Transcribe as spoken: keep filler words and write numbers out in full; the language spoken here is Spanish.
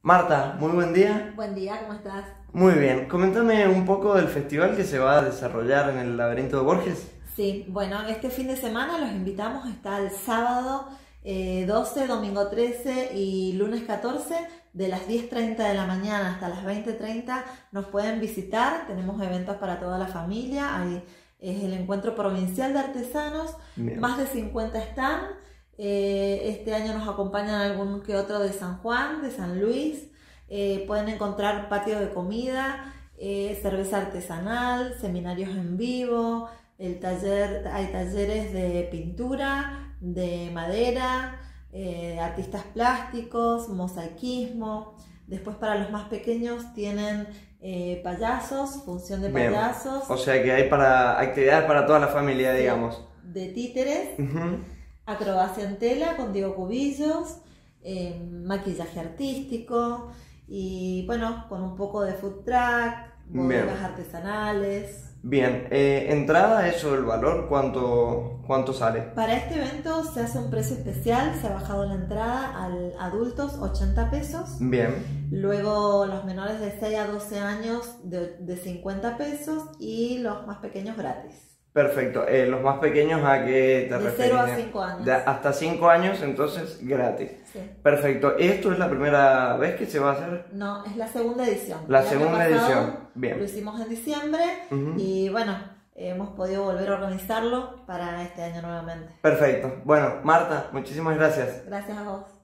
Marta, muy buen día. Buen día, ¿cómo estás? Muy bien, coméntame un poco del festival que se va a desarrollar en el Laberinto de Borges. Sí, bueno, este fin de semana los invitamos, está el sábado eh, doce, domingo trece y lunes catorce, de las diez treinta de la mañana hasta las veinte treinta nos pueden visitar, tenemos eventos para toda la familia, hay, es el Encuentro Provincial de Artesanos, Bien. Más de cincuenta están. Eh, este año nos acompañan algún que otro de San Juan, de San Luis. Eh, pueden encontrar patio de comida, eh, cerveza artesanal, seminarios en vivo, el taller, hay talleres de pintura, de madera, eh, artistas plásticos, mosaicismo. Después para los más pequeños tienen eh, payasos, función de Bien. payasos. O sea que hay para actividades para toda la familia, Sí, digamos. De títeres. Uh-huh. Acrobacia en tela con Diego Cubillos, eh, maquillaje artístico y bueno, con un poco de food truck, bodegas artesanales. Bien, eh, entrada, eso, el valor, ¿cuánto, cuánto sale? Para este evento se hace un precio especial, se ha bajado la entrada al adultos ochenta pesos. Bien. Luego los menores de seis a doce años de, de cincuenta pesos y los más pequeños gratis. Perfecto. Eh, ¿Los más pequeños a qué te refieres? De cero a cinco años. De hasta cinco años, entonces gratis. Sí. Perfecto. ¿Esto es la primera vez que se va a hacer? No, es la segunda edición. La El segunda año pasado edición. Bien. Lo hicimos en diciembre uh-huh. y bueno, hemos podido volver a organizarlo para este año nuevamente. Perfecto. Bueno, Marta, muchísimas gracias. Gracias a vos.